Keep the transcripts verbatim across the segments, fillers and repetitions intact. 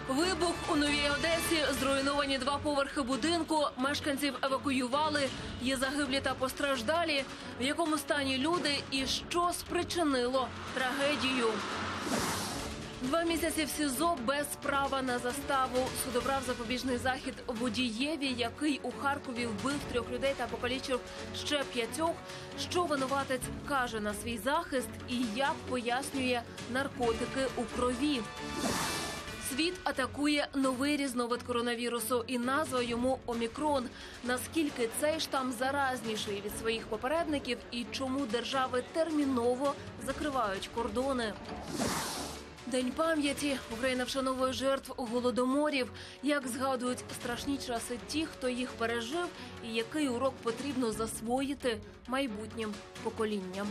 Вибух у Новій Одесі, зруйновані два поверхи будинку, мешканців евакуювали, є загиблі та постраждалі. В якому стані люди і що спричинило трагедію? Два місяці в СІЗО без права на заставу. Суд обрав запобіжний захід водієві, який у Харкові вбив трьох людей та покалічив ще п'ятьох. Що винуватець каже на свій захист і як пояснює наркотики у крові. Світ атакує новий різновид коронавірусу і назва йому «Омікрон». Наскільки цей штам заразніший від своїх попередників і чому держави терміново закривають кордони? День пам'яті. Україна вшановує жертв голодоморів. Як згадують страшні часи ті, хто їх пережив, і який урок потрібно засвоїти майбутнім поколінням.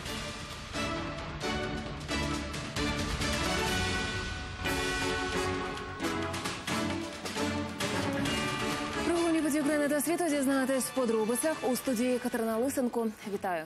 Про головні події України та світу дізнаєтесь в подробицях у студії Катерина Лисенко. Вітаю.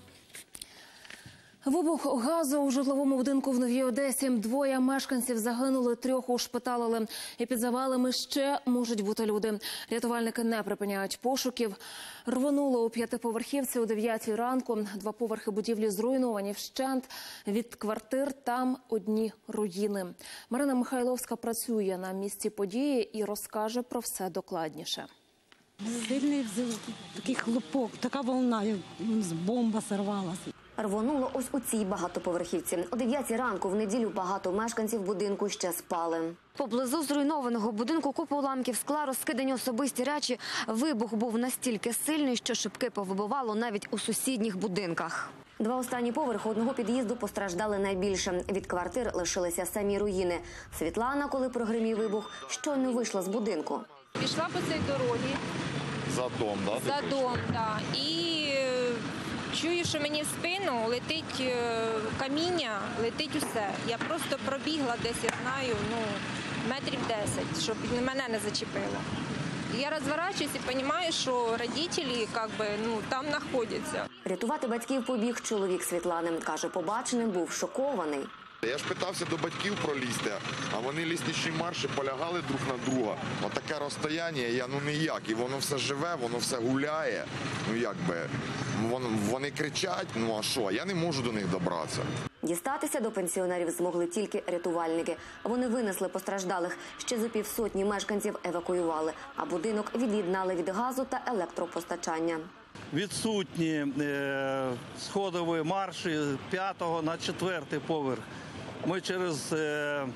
Вибух газу у житловому будинку в Новій Одесі. Двоє мешканців загинули, трьох ушпиталили. І під завалами ще можуть бути люди. Рятувальники не припиняють пошуків. Рвонуло у п'ятиповерхівці о дев'ятій ранку. Два поверхи будівлі зруйновані вщент. Від квартир там одні руїни. Марина Михайловська працює на місці події і розкаже про все докладніше. Сильний такий хлопок, така волна, як бомба сорвалася. Рвонуло ось у цій багатоповерхівці. О дев'ятій ранку в неділю багато мешканців будинку ще спали. Поблизу зруйнованого будинку купа уламків скла, розкидані особисті речі. Вибух був настільки сильний, що шибки повибивало навіть у сусідніх будинках. Два останні поверхи одного під'їзду постраждали найбільше. Від квартир лишилися самі руїни. Світлана, коли прогримів вибух, щойно вийшла з будинку. Пішла по цій дорозі. За дом, да? За дом, так. Да. І чую, що мені в спину летить каміння, летить усе. Я просто пробігла десь, я знаю, ну, метрів десять, щоб мене не зачепило. Я розворачуюсь і розумію, що родителі как би, ну, там знаходяться. Рятувати батьків побіг чоловік Світлани. Каже, побаченим був шокований. Я ж питався до батьків пролізти, а вони лісничні марші полягали друг на друга. Отаке розстояння, я ну ніяк. І воно все живе, воно все гуляє. Ну як би, вони кричать, ну а що, я не можу до них добратися. Дістатися до пенсіонерів змогли тільки рятувальники. Вони винесли постраждалих, ще за півсотні мешканців евакуювали, а будинок від'єднали від газу та електропостачання. Відсутні е, сходові марші п'ятого на четвертий поверх. Ми через е,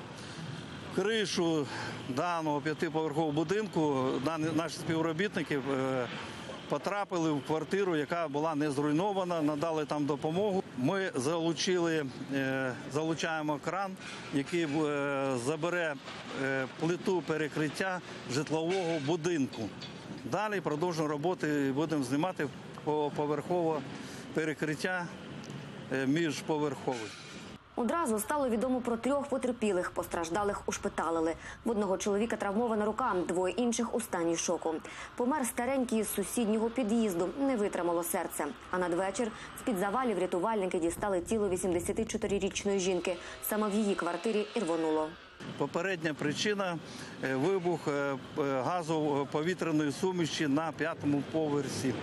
кришу даного п'ятиповерхового будинку, наші співробітники е, потрапили в квартиру, яка була не зруйнована, надали там допомогу. Ми залучили, е, залучаємо кран, який е, забере е, плиту перекриття житлового будинку. Далі продовжуємо роботи і будемо знімати поверхове перекриття міжповерхових. Одразу стало відомо про трьох потерпілих. Постраждалих ушпиталили. В одного чоловіка травмована рука, двоє інших у стані шоку. Помер старенький з сусіднього під'їзду, не витримало серце. А надвечір з-під завалів рятувальники дістали тіло вісімдесятичотирирічної жінки. Саме в її квартирі і рвонуло. Попередня причина – вибух газоповітряної суміші на п'ятому поверсі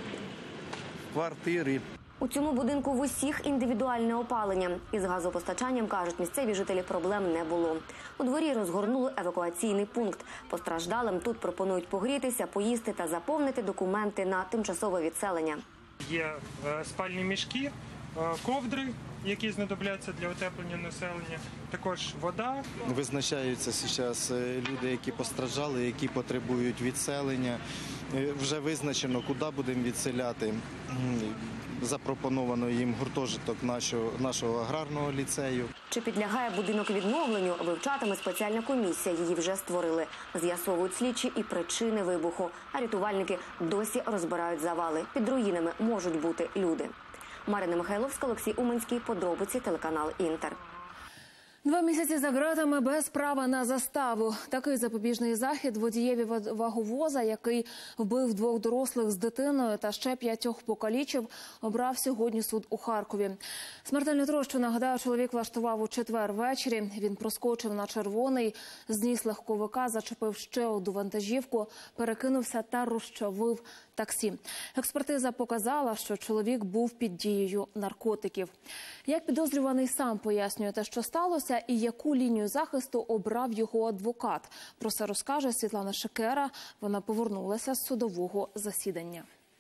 квартири. У цьому будинку в усіх індивідуальне опалення. Із газопостачанням, кажуть місцеві жителі, проблем не було. У дворі розгорнули евакуаційний пункт. Постраждалим тут пропонують погрітися, поїсти та заповнити документи на тимчасове відселення. Є спальні мішки, ковдри, які знадобляться для утеплення населення, також вода. Визначаються зараз люди, які постраждали, які потребують відселення. Вже визначено, куди будемо відселяти. Запропоновано їм гуртожиток нашого, нашого аграрного ліцею. Чи підлягає будинок відновленню, вивчатиме спеціальна комісія. Її вже створили. З'ясовують слідчі і причини вибуху. А рятувальники досі розбирають завали. Під руїнами можуть бути люди. Марина Михайловська, Олексій Уманський. Подробиці, телеканал «Інтер». Два місяці за ґратами без права на заставу. Такий запобіжний захід водієві ваговоза, який вбив двох дорослих з дитиною та ще п'ятьох покалічив, обрав сьогодні суд у Харкові. Смертельну трощу, нагадаю, чоловік влаштував у четвер ввечері. Він проскочив на червоний, зніс легковика, зачепив ще одну вантажівку, перекинувся та розчавив таксі. Експертиза показала, що чоловік був під дією наркотиків. Як підозрюваний сам пояснює те, що сталося, і яку лінію захисту обрав його адвокат. Про це розкаже Світлана Шикера. Вона повернулася з судового засідання.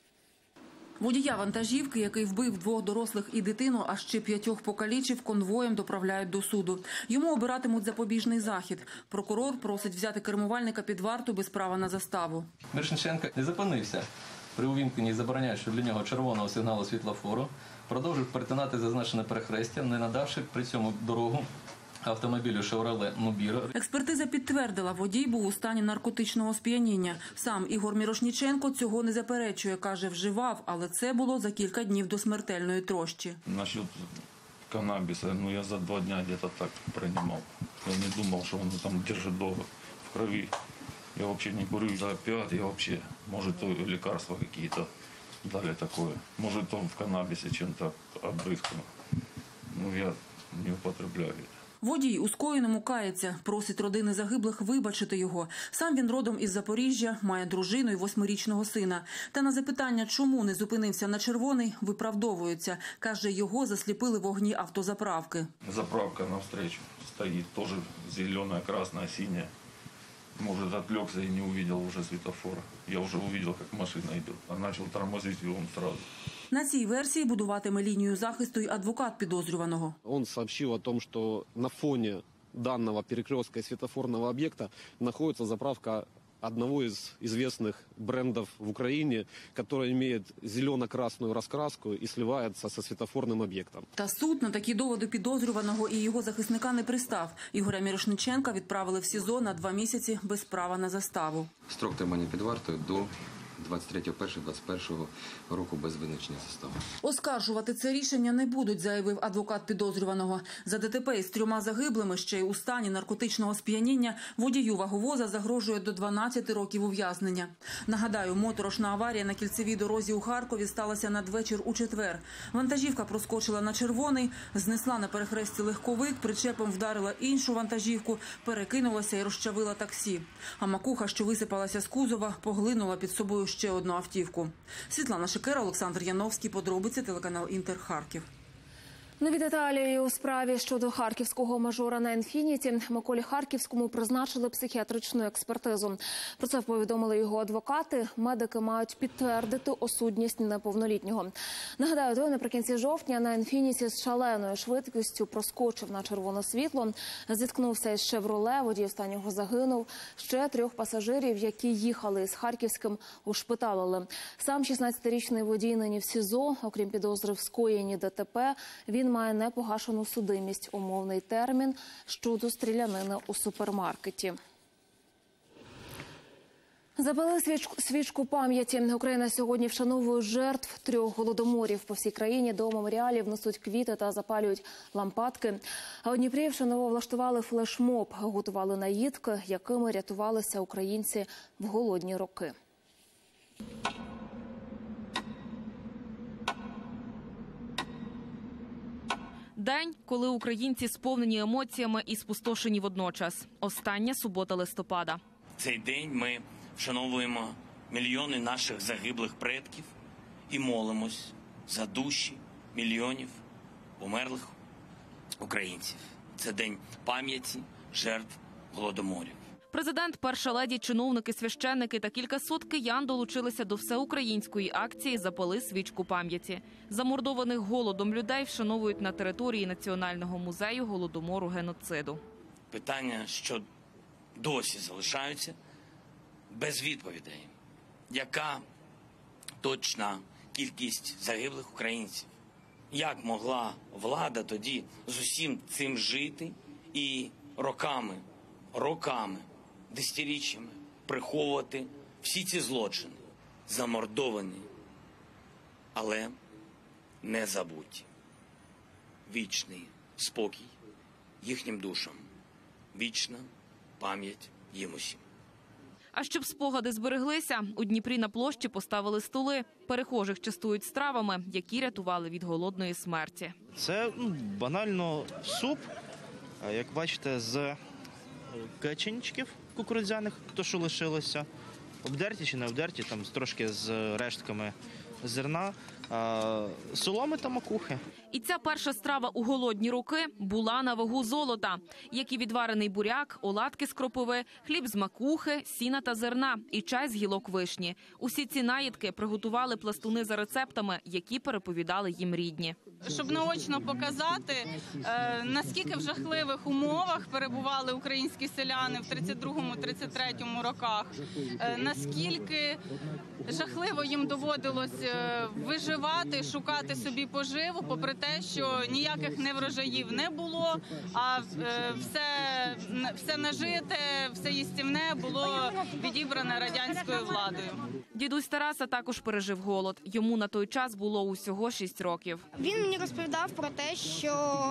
Водія вантажівки, який вбив двох дорослих і дитину, а ще п'ятьох покалічив, конвоєм доправляють до суду. Йому обиратимуть запобіжний захід. Прокурор просить взяти кермувальника під варту без права на заставу. Мірошниченко не зупинився при увімкненні забороняючого для нього червоного сигналу світлофору, продовжив перетинати зазначене перехрестя, не надавши при цьому дорогу автомобілю «Шевроле Нубіро». Експертиза підтвердила, водій був у стані наркотичного сп'яніння. Сам Ігор Мірошниченко цього не заперечує, каже, вживав, але це було за кілька днів до смертельної трощі. Насчет каннабиса, ну я за два дня где-то так принимал. Я не думал, что он там держит долго в крови. Я вообще не курю за опиат, я вообще, может, то лекарства какие-то дали такое. Может, он в каннабисе чем-то обрызгано. Ну, я не употребляю это. Водій у скоєному кається, просить родини загиблих вибачити його. Сам він родом із Запоріжжя, має дружину і восьмирічного сина. Та на запитання, чому не зупинився на червоний, виправдовується. Каже, його засліпили вогні автозаправки. Заправка навстречу стоит, тоже зеленая, красная, синяя. Может, отвлекся и не увидел уже светофора. Я уже увидел, как машина идет. А начал тормозить, и он сразу. На цій версії будуватиме лінію захисту й адвокат підозрюваного. Он сообщил о том, что на фоне данного перекрестка и светофорного объекта находится заправка одного из известных брендов в Украине, который имеет зелено-красную раскраску и сливается со светофорным объектом. Та суд на такі доводи підозрюваного і його захисника не пристав. Ігоря Мірошниченка відправили в СІЗО на два місяці без права на заставу. Строк тримання під вартою до двадцять третього першого двадцять першого року без визначення застави. Оскаржувати це рішення не будуть, заявив адвокат підозрюваного. За ДТП із трьома загиблими, ще й у стані наркотичного сп'яніння, водію ваговоза загрожує до дванадцяти років ув'язнення. Нагадаю, моторошна аварія на кільцевій дорозі у Харкові сталася надвечір у четвер. Вантажівка проскочила на червоний, знесла на перехресті легковик, причепом вдарила іншу вантажівку, перекинулася і розчавила таксі. А макуха, що висипалася з кузова, поглинула під собою ще одну автівку. Світлана Шикера, Олександр Яновський. Подробиці, телеканал «Інтер», Харків. Нові деталі у справі щодо харківського мажора на «Інфініті». Миколі Харківському призначили психіатричну експертизу. Про це повідомили його адвокати. Медики мають підтвердити осудність неповнолітнього. Нагадаю, той наприкінці жовтня на «Інфініті» з шаленою швидкістю проскочив на червоне світло, зіткнувся із «Шевроле», водій останнього загинув. Ще трьох пасажирів, які їхали із Харківським, ушпиталили. Сам шістнадцятирічний водій нині в СІЗО. Окрім підозри в скоєнні ДТП, він має непогашену судимість, умовний термін щодо стрілянини у супермаркеті. Запали свічку, свічку пам'яті. Україна сьогодні вшановує жертв трьох голодоморів. По всій країні до меморіалів несуть квіти та запалюють лампадки. А у Дніпрі вшаново влаштували флешмоб, готували наїдки, якими рятувалися українці в голодні роки. День, коли українці сповнені емоціями і спустошені водночас. Остання субота листопада. Цей день ми вшановуємо мільйони наших загиблих предків і молимось за душі мільйонів померлих українців. Це день пам'яті жертв голодоморів. Президент, перша леді, чиновники, священники та кількасот киян долучилися до всеукраїнської акції «Запали свічку пам'яті». Замордованих голодом людей вшановують на території Національного музею голодомору геноциду. Питання, що досі залишаються без відповідей. Яка точна кількість загиблих українців? Як могла влада тоді з усім цим жити і роками, роками, десятиріччями приховувати всі ці злочини, замордовані, але не забуті. Вічний спокій їхнім душам. Вічна пам'ять їм усім. А щоб спогади збереглися, у Дніпрі на площі поставили столи. Перехожих частують стравами, які рятували від голодної смерті. Це ну, банально суп, як бачите, з печеничків кукурудзяних, то що лишилося. Обдерті чи не обдерті, там трошки з рештками зерна, соломи та макухи. І ця перша страва у голодні роки була на вагу золота, як і відварений буряк, оладки з кропиви, хліб з макухи, сіна та зерна і чай з гілок вишні. Усі ці наїдки приготували пластуни за рецептами, які переповідали їм рідні. Щоб наочно показати, наскільки в жахливих умовах перебували українські селяни в тридцять другому - тридцять третьому роках, наскільки жахливо їм доводилось виживати, шукати собі поживу, попри те, що ніяких неврожаїв не було, а все, все нажите, все їстівне було відібране радянською владою. Дідусь Тараса також пережив голод. Йому на той час було усього шість років. Він мені розповідав про те, що,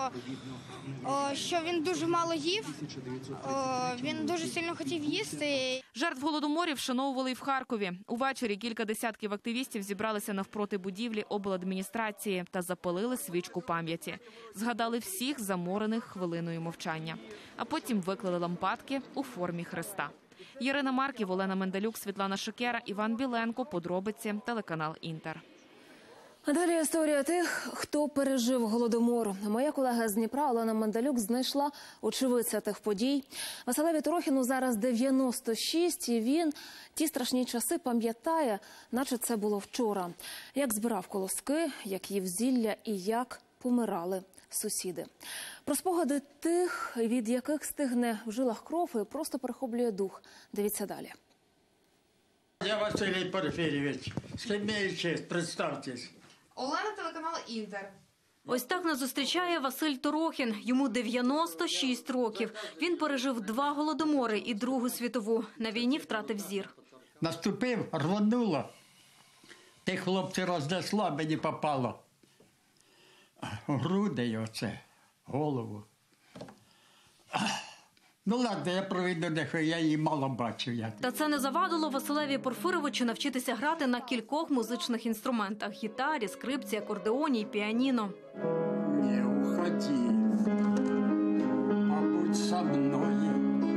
о, що він дуже мало їв, о, він дуже сильно хотів їсти. Жертв голодоморів вшановували і в Харкові. Увечері кілька десятків активістів зібралися навпроти будівлі обладміністрації та запалили свічку пам'яті. Згадали всіх заморених хвилиною мовчання. А потім виклали лампадки у формі хреста. Ірина Марків, Олена Менделюк, Світлана Шикера, Іван Біленко. Подробиці, телеканал «Інтер». А далі історія тих, хто пережив голодомор. Моя колега з Дніпра Олена Менделюк знайшла очевидця тих подій. Василеві Торохіну зараз дев'яносто шість, і він ті страшні часи пам'ятає, наче це було вчора. Як збирав колоски, як їв зілля і як помирали сусіди. Про спогади тих, від яких стигне в жилах кров і просто перехоплює дух. Дивіться далі. Я Василій Порфирійович. З ким маю честь, представтесь. Олена, телеканал «Інтер». Ось так нас зустрічає Василь Торохін. Йому дев'яносто шість років. Він пережив два голодомори і Другу світову. На війні втратив зір. Наступив, рвануло. Тих хлопців рознесло, мені попало. Груди оце, голову. Ну ладно, я проведу нехай, я її мало бачив. Я. Та це не завадило Василеві Порфировичу навчитися грати на кількох музичних інструментах – гітарі, скрипці, акордеоні і піаніно. Не уходи, мабуть, со мною.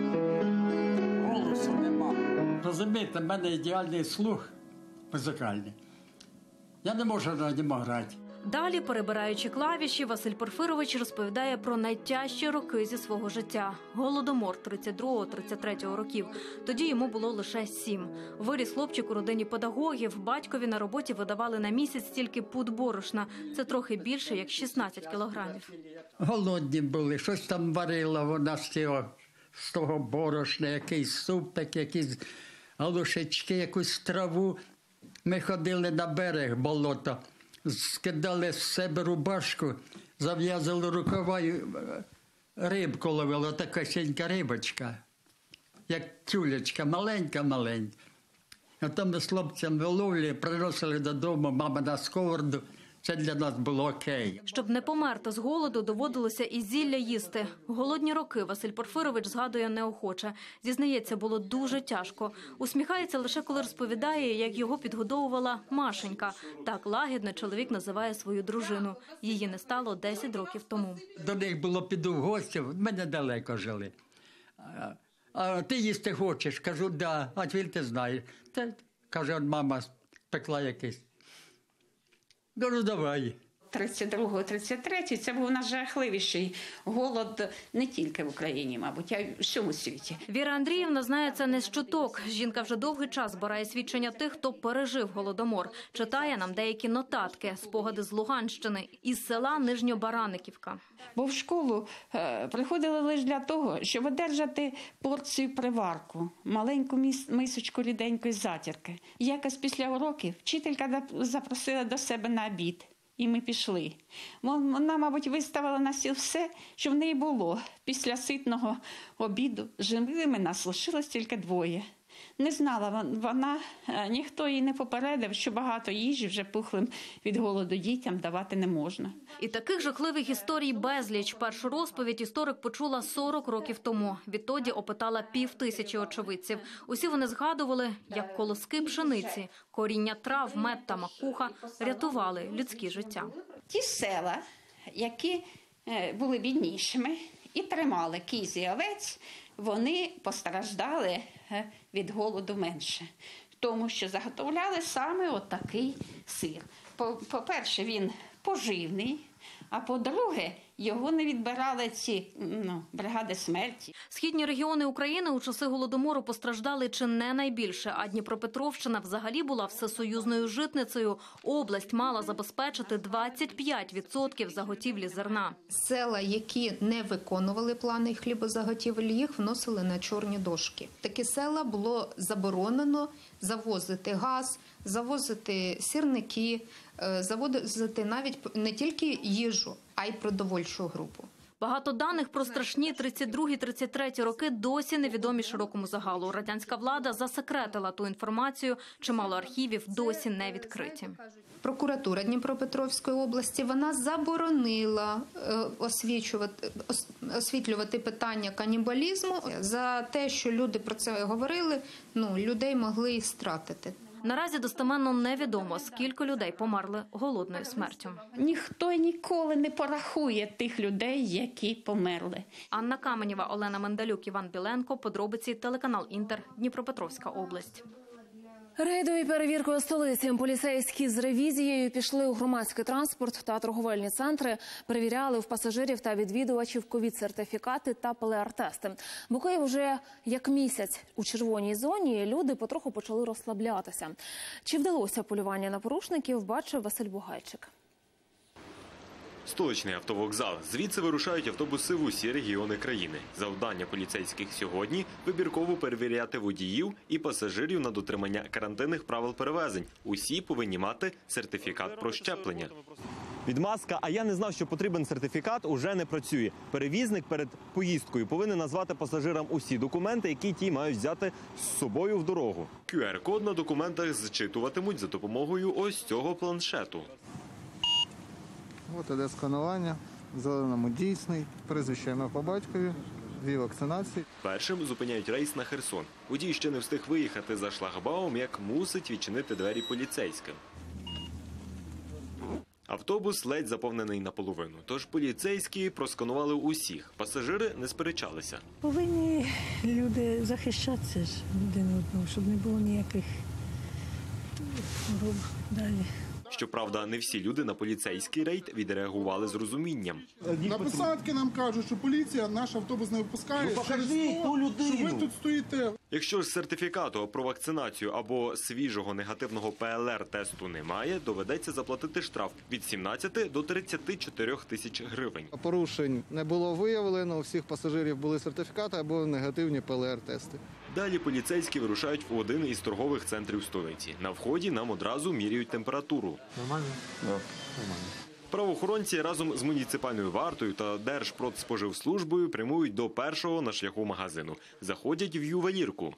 Голосу нема. Розумієте, в мене ідеальний слух музикальний. Я не можу на ньому грати. Далі, перебираючи клавіші, Василь Порфирович розповідає про найтяжчі роки зі свого життя. Голодомор тридцять другого - тридцять третього років. Тоді йому було лише сім. Виріс хлопчик у родині педагогів. Батькові на роботі видавали на місяць стільки пуд борошна. Це трохи більше, як шістнадцять кілограмів. Голодні були, щось там варила вона з цього, з того борошна, якийсь супик, якісь галушечки, якусь траву. Ми ходили на берег болото. Скидали з себе рубашку, зав'язали рукава і рибку ловили, така сінька рибочка, як тюлечка, маленька-маленька. А там ми з хлопцями виловлювали, приносили додому, мама на сковороду. Це для нас було окей. Щоб не померти з голоду, доводилося і зілля їсти. Голодні роки Василь Порфирович згадує неохоче. Зізнається, було дуже тяжко. Усміхається лише коли розповідає, як його підгодовувала Машенька. Так лагідно чоловік називає свою дружину. Її не стало десять років тому. До них було піду в гості, в мене далеко жили. А, а ти їсти хочеш? Кажу, да. А ти знаєш. Та, каже, мама пекла якийсь. Ну, давай. тридцять другого - тридцять третього це був найжахливіший голод не тільки в Україні, мабуть, а й у всьому світі. Віра Андріївна знає це не з чуток. Жінка вже довгий час збирає свідчення тих, хто пережив голодомор. Читає нам деякі нотатки, спогади з Луганщини, із села Нижньобараниківка. Бо в школу е, приходили лише для того, щоб одержати порцію приварку, маленьку міс, мисочку ріденької затірки. Якось після уроків вчителька запросила до себе на обід. І ми пішли. Вона, мабуть, виставила на стіл все, що в неї було. Після ситного обіду живими нас лишилось тільки двоє. Не знала вон- вона, е, ніхто її не попередив, що багато їжі вже пухлим від голоду дітям давати не можна. І таких жахливих історій безліч. Першу розповідь історик почула сорок років тому. Відтоді опитала пів тисячі очевидців. Усі вони згадували, як колоски пшениці, коріння трав, мед та макуха рятували людські життя. Ті села, які е, були біднішими і тримали кіз і овець, вони постраждали е, від голоду менше, тому що заготовляли саме отакий сир. По- По-перше, він поживний, а по-друге, його не відбирали ці ну, бригади смерті. Східні регіони України у часи Голодомору постраждали чи не найбільше, а Дніпропетровщина взагалі була всесоюзною житницею. Область мала забезпечити двадцять п'ять відсотків заготівлі зерна. Села, які не виконували плани хлібозаготівель, їх вносили на чорні дошки. Такі села було заборонено завозити газ, завозити сірники, е, завозити навіть не тільки їжу, а й продовольчу групу. Багато даних про страшні тридцять другі - тридцять треті роки досі невідомі широкому загалу. Радянська влада засекретила ту інформацію, чимало архівів досі не відкриті. Прокуратура Дніпропетровської області вона заборонила е, освічувати, ос- освітлювати питання канібалізму. За те, що люди про це говорили, ну, людей могли і стратити. Наразі достеменно невідомо, скільки людей померли голодною смертю. Ніхто ніколи не порахує тих людей, які померли. Анна Каменєва, Олена Мендалюк, Іван Біленко. Подробиці, телеканал Інтер, Дніпропетровська область. Рейдові перевіркою столиці поліцейські з ревізією пішли у громадський транспорт та торговельні центри, перевіряли в пасажирів та відвідувачів ковід-сертифікати та пе ел ар-тести. Бо Київ вже як місяць у червоній зоні, люди потроху почали розслаблятися. Чи вдалося полювання на порушників, бачив Василь Бугайчик. Столичний автовокзал. Звідси вирушають автобуси в усі регіони країни. Завдання поліцейських сьогодні – вибірково перевіряти водіїв і пасажирів на дотримання карантинних правил перевезень. Усі повинні мати сертифікат про щеплення. Відмазка «а я не знав, що потрібен сертифікат» уже не працює. Перевізник перед поїздкою повинен назвати пасажирам усі документи, які ті мають взяти з собою в дорогу. кю ар-код на документах зчитуватимуть за допомогою ось цього планшету. От іде сканування, в зеленому дійсний, прізвище ім'я по батькові, дві вакцинації. Першим зупиняють рейс на Херсон. Водій ще не встиг виїхати за шлагбаум, як мусить відчинити двері поліцейським. Автобус ледь заповнений наполовину, тож поліцейські просканували усіх. Пасажири не сперечалися. Повинні люди захищатися ж один одного, щоб не було ніяких хвороб далі. Щоправда, не всі люди на поліцейський рейд відреагували з розумінням. На посадки нам кажуть, що поліція наш автобус не випускає. Ну, покажи через ту то, людину. що ви тут стоїте. Якщо ж сертифікату про вакцинацію або свіжого негативного пе ел ар-тесту немає, доведеться заплатити штраф від сімнадцяти до тридцяти чотирьох тисяч гривень. Порушень не було виявлено, у всіх пасажирів були сертифікати або негативні пе ел ар-тести. Далі поліцейські вирушають в один із торгових центрів столиці. На вході нам одразу міряють температуру. Нормально? Так, нормально. Правоохоронці разом з муніципальною вартою та Держпродспоживслужбою прямують до першого на шляху магазину. Заходять в ювелірку.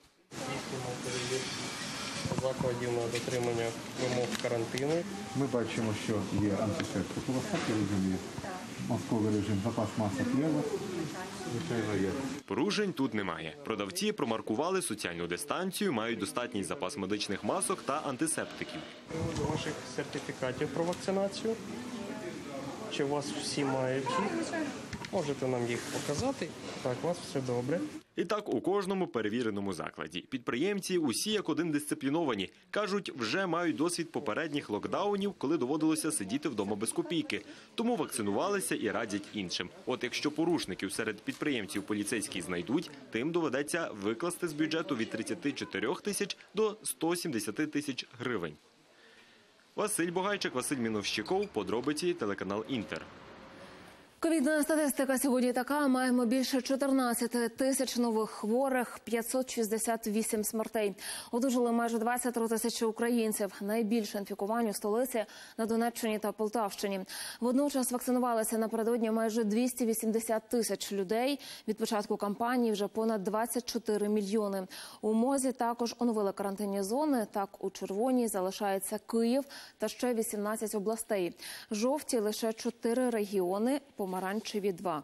Закладів на дотримання вимог карантину. Ми бачимо, що є антисептик у розпакі режимі, масковий режим, запас масок є. Звичайно, є. Порушень тут немає. Продавці промаркували соціальну дистанцію, мають достатній запас медичних масок та антисептиків. До ваших сертифікатів про вакцинацію. Чи у вас всі мають їх? Можете нам їх показати. Так, у вас все добре. І так у кожному перевіреному закладі. Підприємці усі як один дисципліновані. Кажуть, вже мають досвід попередніх локдаунів, коли доводилося сидіти вдома без копійки. Тому вакцинувалися і радять іншим. От якщо порушників серед підприємців поліцейські знайдуть, тим доведеться викласти з бюджету від тридцяти чотирьох тисяч до ста сімдесяти тисяч гривень. Василь Бугайчик, Василь Міновщиков. Подробиці, телеканал Інтер. Ковідна статистика сьогодні така. Маємо більше чотирнадцять тисяч нових хворих, п'ятсот шістдесят вісім смертей. Одужали майже двадцять три тисячі українців. Найбільше інфікувань у столиці, на Донеччині та Полтавщині. Водночас вакцинувалися напередодні майже двісті вісімдесят тисяч людей. Від початку кампанії вже понад двадцять чотири мільйони. У МОЗі також оновили карантинні зони. Так, у червоній залишається Київ та ще вісімнадцять областей. Жовті – лише чотири регіони, помаранчеві – два.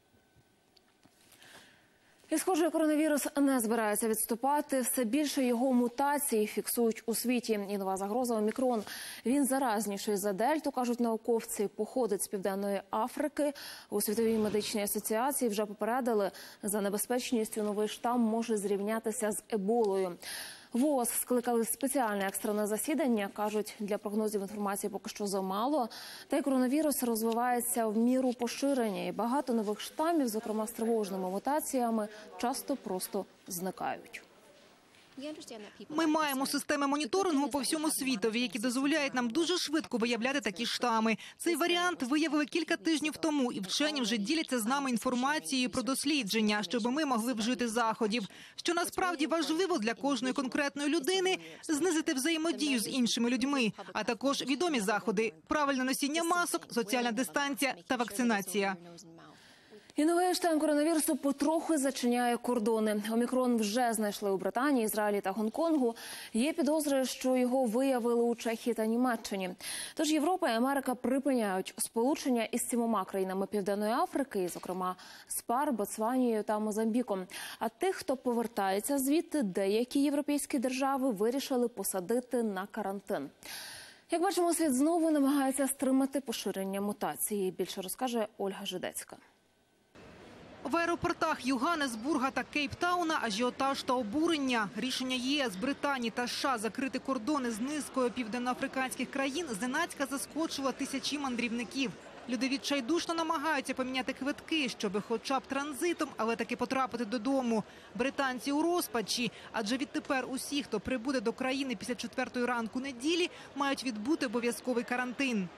І, схоже, коронавірус не збирається відступати. Все більше його мутацій фіксують у світі. І нова загроза – омікрон. Він заразніший за дельту, кажуть науковці, походить з Південної Африки. У Світовій медичній асоціації вже попередили, за небезпечністю новий штам може зрівнятися з еболою. ВООЗ скликали спеціальне екстрене засідання. Кажуть, для прогнозів інформації поки що замало. Та й коронавірус розвивається в міру поширення. І багато нових штамів, зокрема з тривожними мутаціями, часто просто зникають. Ми маємо системи моніторингу по всьому світові, які дозволяють нам дуже швидко виявляти такі штами. Цей варіант виявили кілька тижнів тому, і вчені вже діляться з нами інформацією про дослідження, щоб ми могли вжити заходів. Що насправді важливо для кожної конкретної людини – знизити взаємодію з іншими людьми, а також відомі заходи – правильне носіння масок, соціальна дистанція та вакцинація. І новий штам коронавірусу потроху зачиняє кордони. Омікрон вже знайшли у Британії, Ізраїлі та Гонконгу. Є підозри, що його виявили у Чехії та Німеччині. Тож Європа і Америка припиняють сполучення із сімома країнами Південної Африки, зокрема з ПАР, Ботсванією та Мозамбіком. А тих, хто повертається звідти, деякі європейські держави вирішили посадити на карантин. Як бачимо, світ знову намагається стримати поширення мутації. Більше розкаже Ольга Жидецька. В аеропортах Йоганнесбурга та Кейптауна ажіотаж та обурення. Рішення ЄС, Британії та США закрити кордони з низкою південноафриканських країн зненацька заскочило тисячі мандрівників. Люди відчайдушно намагаються поміняти квитки, щоб хоча б транзитом, але таки потрапити додому. Британці у розпачі, адже відтепер усі, хто прибуде до країни після четвертої ранку неділі, мають відбути обов'язковий карантин.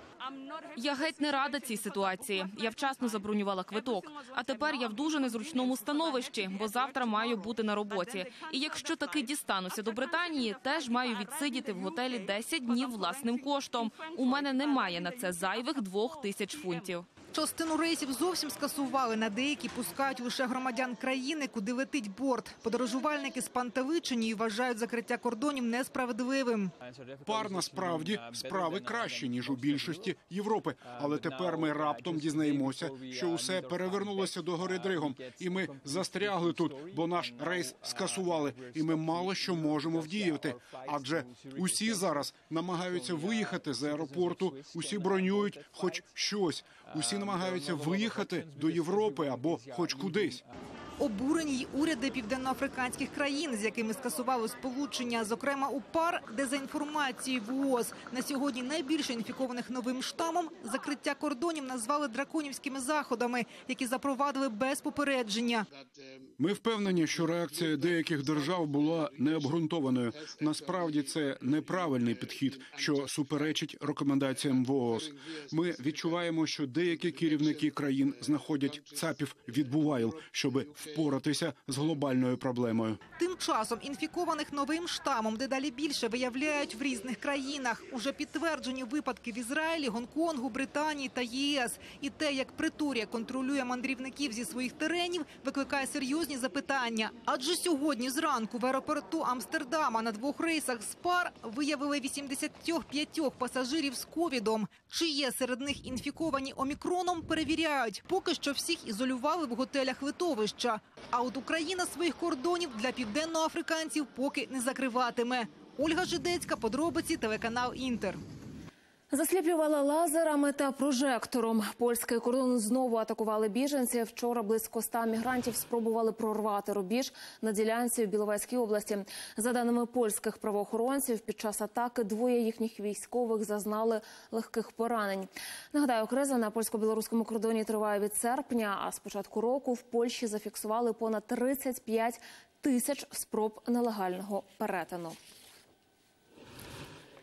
Я геть не рада цій ситуації. Я вчасно забронювала квиток. А тепер я в дуже незручному становищі, бо завтра маю бути на роботі. І якщо таки дістануся до Британії, теж маю відсидіти в готелі десять днів власним коштом. У мене немає на це зайвих двох тисяч фунтів. Частину рейсів зовсім скасували, на деякі пускають лише громадян країни, куди летить борт. Подорожувальники спантеличені і вважають закриття кордонів несправедливим. Пар насправді справи кращі, ніж у більшості Європи. Але тепер ми раптом дізнаємося, що усе перевернулося догори дригом. І ми застрягли тут, бо наш рейс скасували. І ми мало що можемо вдіяти. Адже усі зараз намагаються виїхати з аеропорту, усі бронюють хоч щось. Усі намагаються виїхати до Європи або хоч кудись. Обурені й уряди південноафриканських країн, з якими скасували сполучення, зокрема у ПАР, де за інформацією ВООЗ на сьогодні найбільше інфікованих новим штамом, закриття кордонів назвали драконівськими заходами, які запровадили без попередження. Ми впевнені, що реакція деяких держав була необґрунтованою. Насправді це неправильний підхід, що суперечить рекомендаціям ВООЗ. Ми відчуваємо, що деякі керівники країн знаходять цапів від бувайл, щоби впоратися з глобальною проблемою. Тим часом інфікованих новим штамом дедалі більше виявляють в різних країнах. Уже підтверджені випадки в Ізраїлі, Гонконгу, Британії та ЄС. І те, як Преторія контролює мандрівників зі своїх теренів, викликає серйозні запитання. Адже сьогодні зранку в аеропорту Амстердама на двох рейсах з ПАР виявили вісімдесят п'ять пасажирів з ковідом. Чи є серед них інфіковані омікроном, перевіряють. Поки що всіх ізолювали в готелях литовища. А от Україна своїх кордонів для південноафриканців поки не закриватиме. Ольга Жидецька, подробиці, телеканал «Інтер». Засліплювали лазерами та прожектором. Польський кордон знову атакували біженці. Вчора близько ста мігрантів спробували прорвати рубіж на ділянці в Біловезькій області. За даними польських правоохоронців, під час атаки двоє їхніх військових зазнали легких поранень. Нагадаю, криза на польсько-білоруському кордоні триває від серпня, а з початку року в Польщі зафіксували понад тридцять п'ять тисяч спроб нелегального перетину.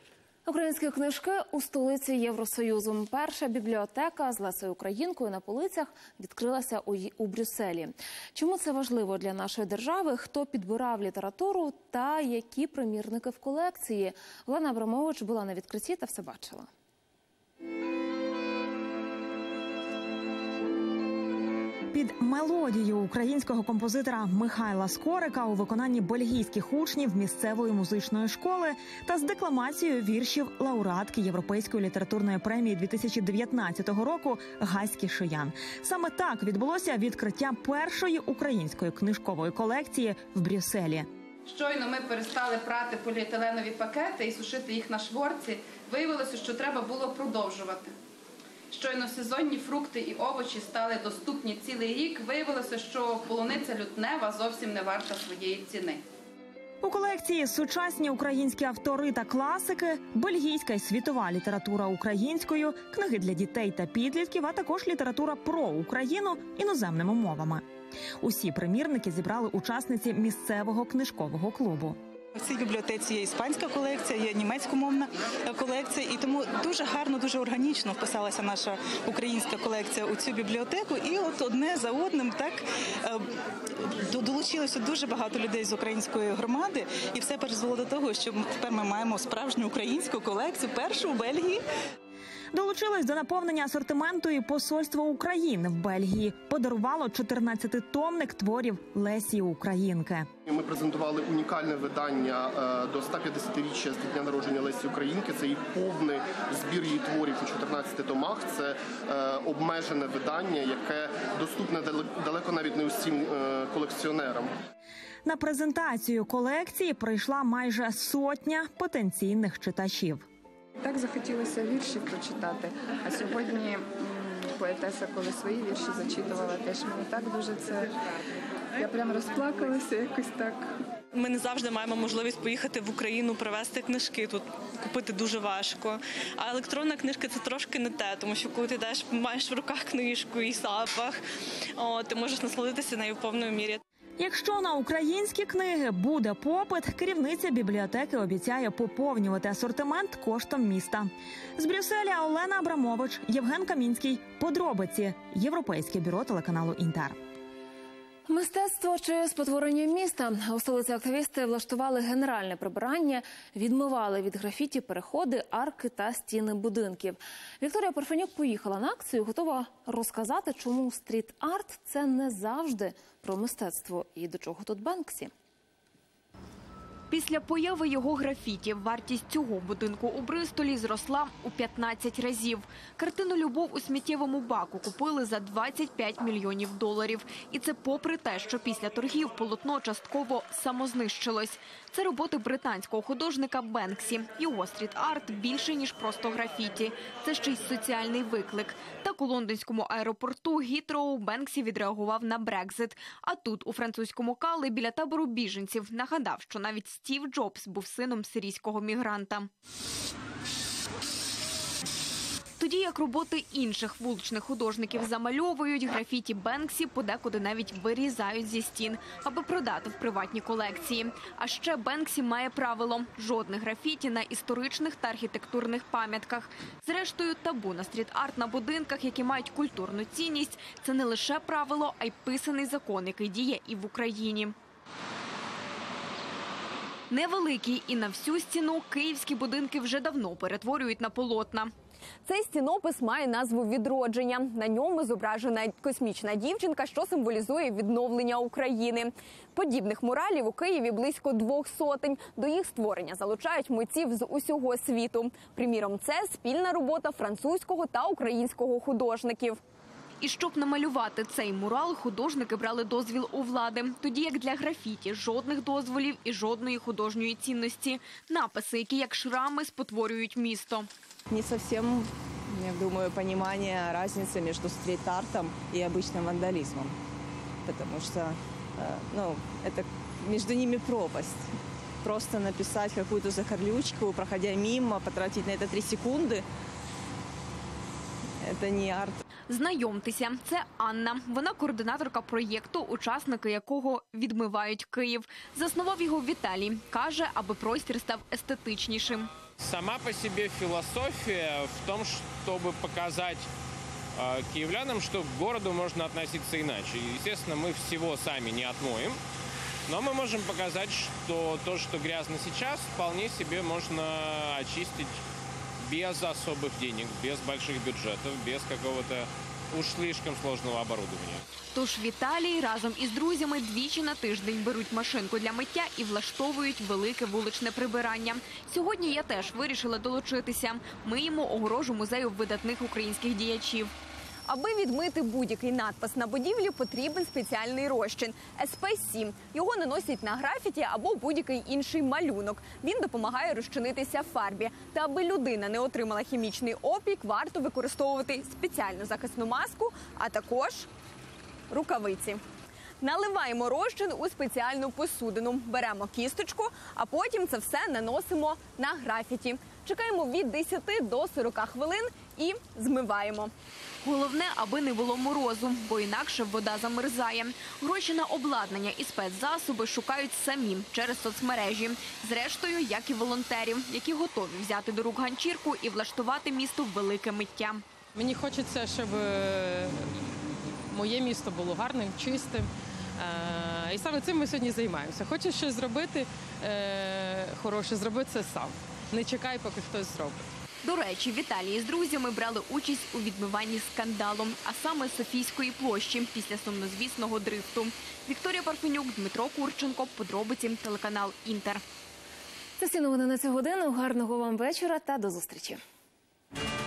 Українські книжки у столиці Євросоюзу. Перша бібліотека з Лесею Українкою на полицях відкрилася у, у Брюсселі. Чому це важливо для нашої держави? Хто підбирав літературу та які примірники в колекції? Олена Абрамович була на відкритті та все бачила. Під мелодію українського композитора Михайла Скорика у виконанні бельгійських учнів місцевої музичної школи та з декламацією віршів лауреатки Європейської літературної премії дві тисячі дев'ятнадцятого року Гаськи Шиян. Саме так відбулося відкриття першої української книжкової колекції в Брюсселі. Щойно ми перестали прати поліетиленові пакети і сушити їх на шворці, виявилося, що треба було продовжувати. Щойно сезонні фрукти і овочі стали доступні цілий рік, виявилося, що полуниця лютнева зовсім не варта своєї ціни. У колекції сучасні українські автори та класики, бельгійська і світова література українською, книги для дітей та підлітків, а також література про Україну іноземними мовами. Усі примірники зібрали учасниці місцевого книжкового клубу. В цій бібліотеці є іспанська колекція, є німецькомовна колекція, і тому дуже гарно, дуже органічно вписалася наша українська колекція у цю бібліотеку. І от одне за одним так долучилося дуже багато людей з української громади, і все призвело до того, що тепер ми маємо справжню українську колекцію, першу у Бельгії. Долучилось до наповнення асортименту і посольство України в Бельгії. Подарувало чотирнадцятитомник творів Лесі Українки. Ми презентували унікальне видання до сто п'ятдесятиріччя з дня народження Лесі Українки. Це її повний збір її творів у чотирнадцяти томах. Це обмежене видання, яке доступне далеко навіть не усім колекціонерам. На презентацію колекції прийшла майже сотня потенційних читачів. Так захотілося віршів прочитати, а сьогодні поетеса, коли свої вірші зачитувала, теж мені так дуже це... Я прям розплакалася якось так. Ми не завжди маємо можливість поїхати в Україну, привезти книжки, тут купити дуже важко. А електронна книжка – це трошки не те, тому що коли ти йдеш, маєш в руках книжку і запах, о, ти можеш насолодитися нею в повній мірі. Якщо на українські книги буде попит, керівниця бібліотеки обіцяє поповнювати асортимент коштом міста. З Брюсселя Олена Абрамович, Євген Камінський. Подробиці. Європейське бюро телеканалу «Інтер». Мистецтво чи спотворення міста. У столиці активісти влаштували генеральне прибирання, відмивали від графіті переходи, арки та стіни будинків. Вікторія Парфенюк поїхала на акцію, готова розказати, чому стріт-арт – це не завжди про мистецтво і до чого тут Бенксі. Після появи його графіті вартість цього будинку у Бристолі зросла у п'ятнадцять разів. Картину «Любов у сміттєвому баку» купили за двадцять п'ять мільйонів доларів. І це попри те, що після торгів полотно частково самознищилось. Це роботи британського художника Бенксі. Його стріт-арт більше, ніж просто графіті. Це ще й соціальний виклик. Так у лондонському аеропорту Гітроу Бенксі відреагував на Брекзит. А тут, у французькому Каллі, біля табору біженців, нагадав, що навіть Стів Джобс був сином сирійського мігранта. Тоді як роботи інших вуличних художників замальовують, графіті Бенксі подекуди навіть вирізають зі стін, аби продати в приватні колекції. А ще Бенксі має правило – жодних графіті на історичних та архітектурних пам'ятках. Зрештою, табу на стріт-арт на будинках, які мають культурну цінність – це не лише правило, а й писаний закон, який діє і в Україні. Невеликі і на всю стіну київські будинки вже давно перетворюють на полотна. Цей стінопис має назву «Відродження». На ньому зображена космічна дівчинка, що символізує відновлення України. Подібних муралів у Києві близько двох сотень. До їх створення залучають митців з усього світу. Приміром, це спільна робота французького та українського художників. І щоб намалювати цей мурал, художники брали дозвіл у влади. Тоді як для графіті – жодних дозволів і жодної художньої цінності. Написи, які як шрами спотворюють місто. Не совсем, я думаю, понимание разницы между стрит-артом и обычным вандализмом. Потому что, ну, это между ними пропасть. Просто написать какую-то захарлючку, проходя мимо, потратить на это три секунды – это не арт. Знайомтеся, це Анна. Вона координаторка проєкту, учасники якого відмивають Київ. Заснував його Віталій. Каже, аби простір став естетичнішим. Сама по себе философия в том, чтобы показать э, киевлянам, что к городу можно относиться иначе. Естественно, мы всего сами не отмоем, но мы можем показать, что то, что грязно сейчас, вполне себе можно очистить без особых денег, без больших бюджетов, без какого-то уж слишком сложного оборудования. Тож Віталій разом із друзями двічі на тиждень беруть машинку для миття і влаштовують велике вуличне прибирання. Сьогодні я теж вирішила долучитися. Миємо огорожу музею видатних українських діячів. Аби відмити будь-який надпис на будівлі, потрібен спеціальний розчин – ес пе сім. Його наносять на графіті або будь-який інший малюнок. Він допомагає розчинитися в фарбі. Та аби людина не отримала хімічний опік, варто використовувати спеціальну захисну маску, а також рукавиці. Наливаємо розчин у спеціальну посудину, беремо кісточку, а потім це все наносимо на графіті. Чекаємо від десяти до сорока хвилин і змиваємо. Головне, аби не було морозу, бо інакше вода замерзає. Гроші на обладнання і спецзасоби шукають самі через соцмережі. Зрештою, як і волонтерів, які готові взяти до рук ганчірку і влаштувати місто в велике миття. Мені хочеться, щоб моє місто було гарним, чистим. І саме цим ми сьогодні займаємося. Хочеш щось зробити хороше, зроби це сам. Не чекай, поки хтось зробить. До речі, Віталій з друзями брали участь у відмиванні скандалу, а саме Софійської площі після сумнозвісного дрифту. Вікторія Парфенюк, Дмитро Курченко. Подробиці, телеканал «Інтер». Це всі новини на цю годину. Гарного вам вечора та до зустрічі.